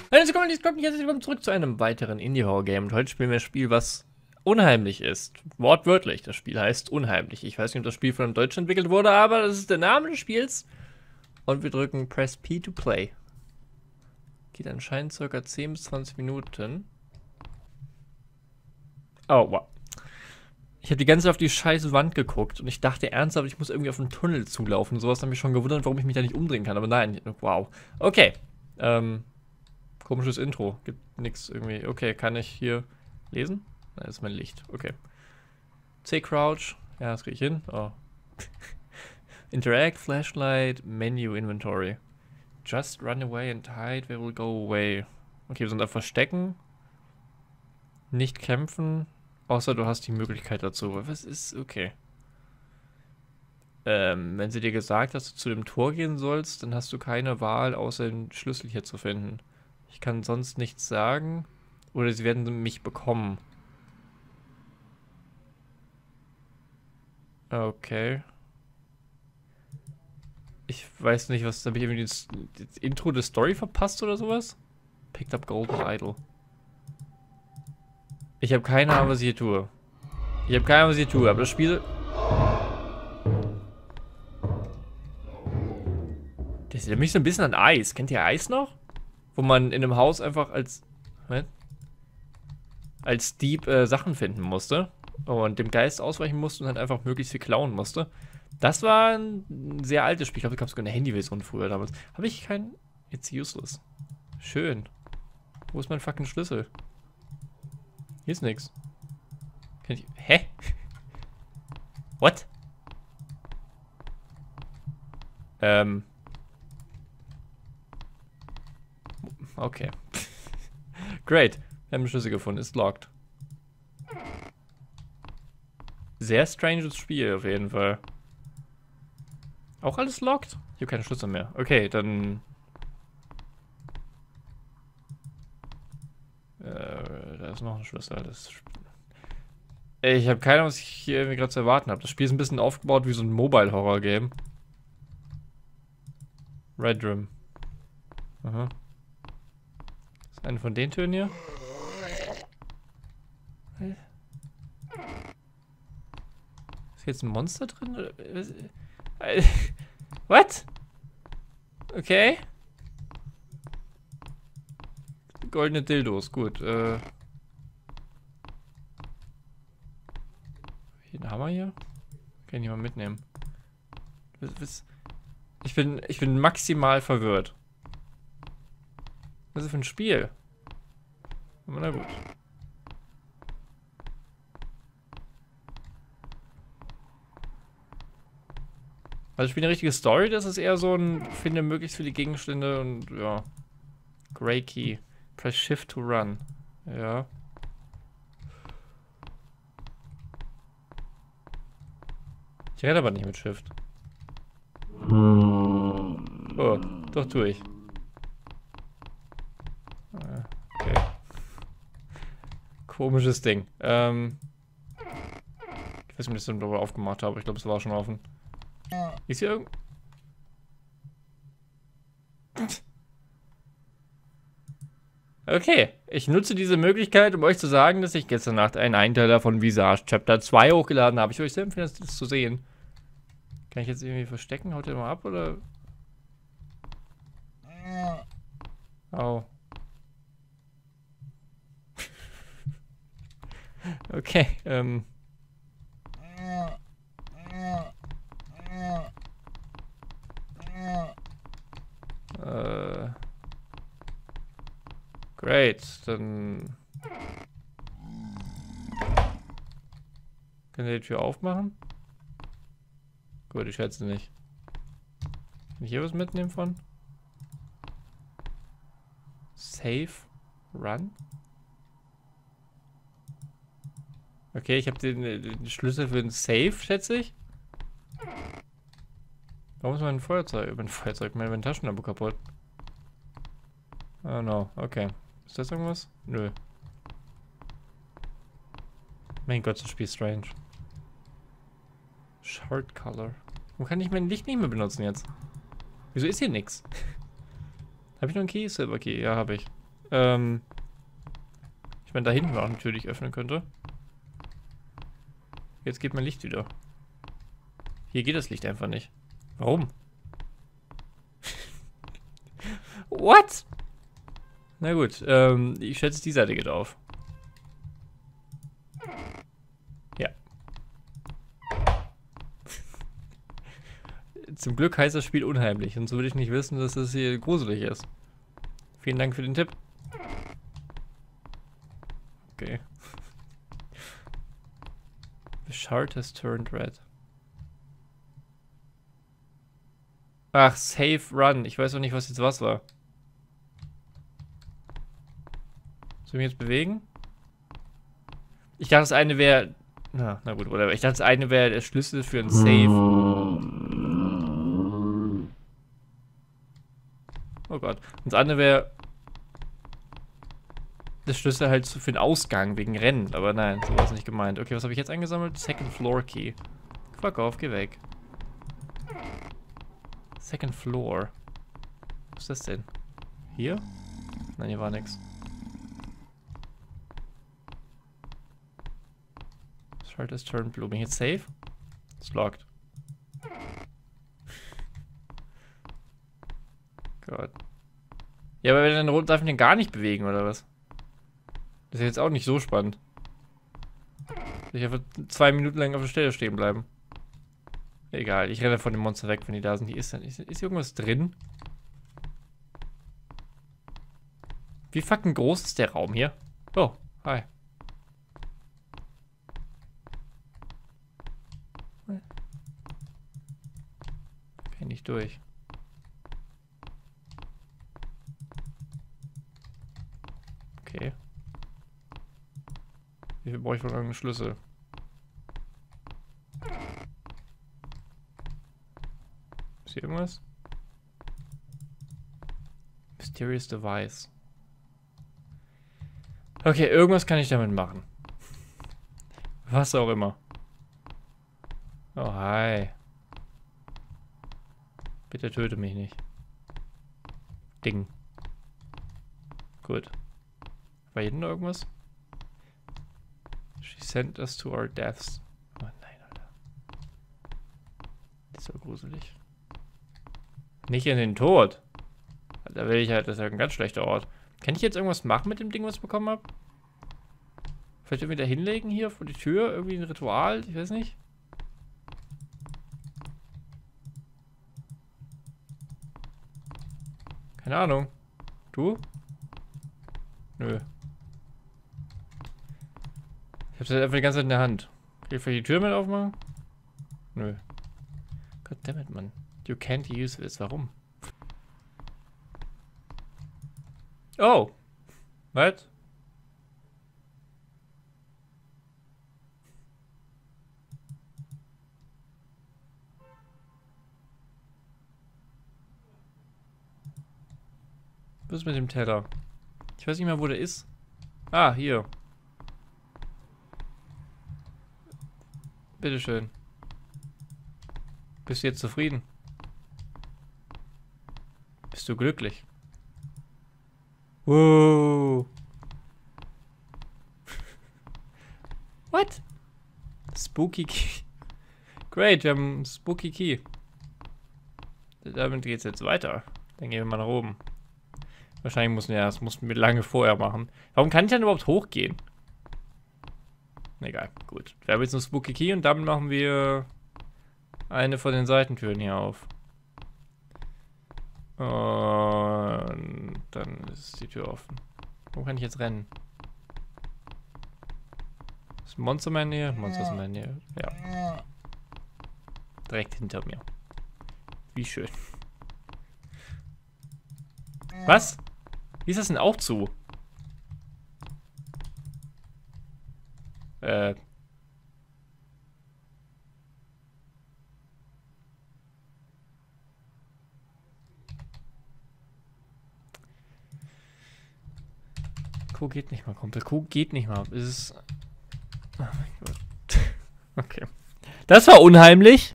Herzlich willkommen zurück zu einem weiteren Indie-Horror-Game. Und heute spielen wir ein Spiel, was unheimlich ist. Wortwörtlich, das Spiel heißt unheimlich. Ich weiß nicht, ob das Spiel von einem Deutschen entwickelt wurde, aber das ist der Name des Spiels. Und wir drücken Press P to Play. Geht anscheinend ca. 10 bis 20 Minuten. Oh, wow. Ich habe die ganze Zeit auf die scheiße Wand geguckt und ich dachte ernsthaft, ich muss irgendwie auf einen Tunnel zulaufen. Sowas hat mich schon gewundert, warum ich mich da nicht umdrehen kann. Aber nein, wow. Okay. Komisches Intro. Gibt nichts irgendwie. Okay, kann ich hier lesen? Nein, das ist mein Licht. Okay. C-Crouch. Ja, das kriege ich hin. Oh. Interact, Flashlight, Menu, Inventory. Just run away and hide, they will go away. Okay, wir sind da verstecken. Nicht kämpfen. Außer du hast die Möglichkeit dazu. Was ist? Okay. Wenn sie dir gesagt hat, dass du zu dem Tor gehen sollst, dann hast du keine Wahl, außer den Schlüssel hier zu finden. Ich kann sonst nichts sagen. Oder sie werden mich bekommen. Okay. Ich weiß nicht, was. Habe ich irgendwie das Intro der Story verpasst oder sowas? Picked up Golden Idol. Ich habe keine Ahnung, was ich hier tue. Ich habe keine Ahnung, was ich hier tue, aber das Spiel. Das erinnert mich so ein bisschen an Eis. Kennt ihr Eis noch? Wo man in einem Haus einfach als Dieb Sachen finden musste und dem Geist ausweichen musste und dann einfach möglichst viel klauen musste. Das war ein sehr altes Spiel. Ich glaube, ich habe sogar eine Handyversion früher damals. Habe ich keinen. It's useless. Schön. Wo ist mein fucking Schlüssel? Hier ist nix. Hä? What? Okay. Great. Wir haben den Schlüssel gefunden. Ist locked. Sehr stranges Spiel auf jeden Fall. Auch alles locked? Ich habe keine Schlüssel mehr. Okay, dann... da ist noch ein Schlüssel. Ich habe keine Ahnung, was ich hier irgendwie gerade zu erwarten habe. Das Spiel ist ein bisschen aufgebaut wie so ein Mobile-Horror-Game. Red Room. Aha. Ist eine von den Türen hier? Ist jetzt ein Monster drin? What? Okay. Goldene Dildos, gut. Hier einen Hammer hier? Kann ich nicht mal mitnehmen. Ich bin maximal verwirrt. Was ist das für ein Spiel? Aber na gut. Also ich spiele eine richtige Story, das ist eher so ein, finde möglichst viele Gegenstände und ja. Grey Key. Press Shift to run. Ja. Ich renne aber nicht mit Shift. Oh, doch tue ich. Okay. Komisches Ding. Ich weiß nicht, ob ich das dann aufgemacht habe. Ich glaube, es war schon offen. Ist hier irgend... Okay, ich nutze diese Möglichkeit, um euch zu sagen, dass ich gestern Nacht einen Einteiler von Visage Chapter 2 hochgeladen habe. Ich würde euch sehr empfehlen, das zu sehen. Kann ich jetzt irgendwie verstecken? Haut der mal ab, oder? Oh. Okay, Great, dann... Kann ich die Tür aufmachen? Gut, ich schätze nicht. Kann ich hier was mitnehmen von? Save? Run? Okay, ich habe den Schlüssel für den Safe, schätze ich. Warum ist mein Feuerzeug, meine Taschenlampe kaputt? Oh no, okay. Ist das irgendwas? Nö. Mein Gott, das Spiel ist strange. Shard Color. Warum kann ich mein Licht nicht mehr benutzen jetzt? Wieso ist hier nichts? Habe ich noch einen Key? Silver Key, ja, habe ich. Ich meine, da hinten auch natürlich öffnen könnte. Jetzt geht mein Licht wieder. Hier geht das Licht einfach nicht. Warum? What? Na gut, ich schätze, die Seite geht auf. Ja. Zum Glück heißt das Spiel unheimlich, sonst würde ich nicht wissen, dass es hier gruselig ist. Vielen Dank für den Tipp. Okay. The shard has turned red. Ach, Save Run. Ich weiß auch nicht, was jetzt was war. Sollen wir jetzt bewegen? Ich dachte, das eine wäre... Na gut, oder ich dachte, das eine wäre der Schlüssel für ein Save. Oh Gott. Und das andere wäre... Das Schlüssel halt für den Ausgang, wegen Rennen. Aber nein, so war es nicht gemeint. Okay, was habe ich jetzt eingesammelt? Second Floor Key. Fuck off, geh weg. Second Floor. Was ist das denn? Hier? Nein, hier war nix. Shard is turned blue. Bin ich jetzt safe? It's locked. Gott. Ja, aber wenn dann darf ich den gar nicht bewegen, oder was? Das ist jetzt auch nicht so spannend. Ich einfach 2 Minuten lang auf der Stelle stehen bleiben. Egal, ich renne von dem Monster weg, wenn die da sind. Ist irgendwas drin? Wie fucking groß ist der Raum hier? Oh, hi. Okay, nicht durch. Okay. Wie viel brauche ich von irgendeinem Schlüssel? Ist hier irgendwas? Mysterious Device. Okay, irgendwas kann ich damit machen. Was auch immer. Oh, hi. Bitte töte mich nicht. Ding. Gut. War hier denn noch irgendwas? She sent us to our deaths. Oh nein, Alter. Das ist so gruselig. Nicht in den Tod. Da will ich halt, das ist ja ein ganz schlechter Ort. Kann ich jetzt irgendwas machen mit dem Ding, was ich bekommen habe? Vielleicht irgendwie da hinlegen hier vor die Tür? Irgendwie ein Ritual? Ich weiß nicht. Keine Ahnung. Du? Nö. Ich hab's halt einfach die ganze Zeit in der Hand. Kann ich vielleicht die Tür mit aufmachen? Nö. Goddammit, Mann. You can't use this. Warum? Oh. Was? Was ist mit dem Teller? Ich weiß nicht mehr, wo der ist. Ah, hier. Bitteschön. Bist du jetzt zufrieden? Bist du glücklich? Wow. What? Spooky Key. Great, wir haben Spooky Key. Damit geht's jetzt weiter. Dann gehen wir mal nach oben. Wahrscheinlich mussten wir, das mussten wir lange vorher machen. Warum kann ich denn überhaupt hochgehen? Egal, gut. Wir haben jetzt einen Spooky Key und damit machen wir eine von den Seitentüren hier auf. Und dann ist die Tür offen. Wo kann ich jetzt rennen? Ist Monsterman hier? Monsterman hier. Ja. Direkt hinter mir. Wie schön. Was? Wie ist das denn auch zu? Q geht nicht mal, Kumpel. Q geht nicht mal. Es ist... Oh mein Gott. Okay. Das war unheimlich.